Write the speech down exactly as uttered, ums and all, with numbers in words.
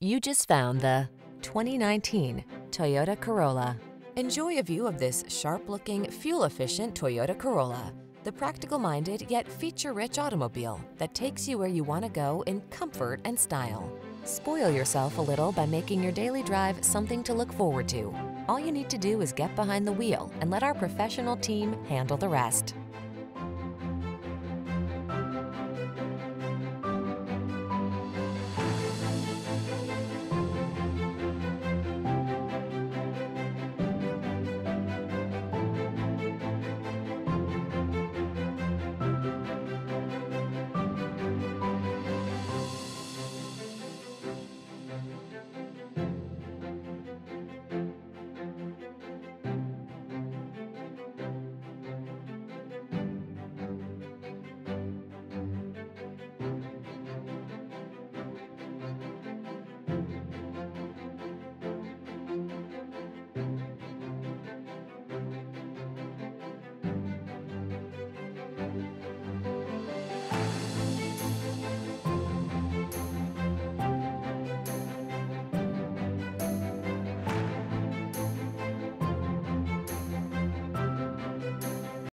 You just found the twenty nineteen Toyota Corolla. Enjoy a view of this sharp-looking, fuel-efficient Toyota Corolla, the practical-minded yet feature-rich automobile that takes you where you want to go in comfort and style. Spoil yourself a little by making your daily drive something to look forward to. All you need to do is get behind the wheel and let our professional team handle the rest.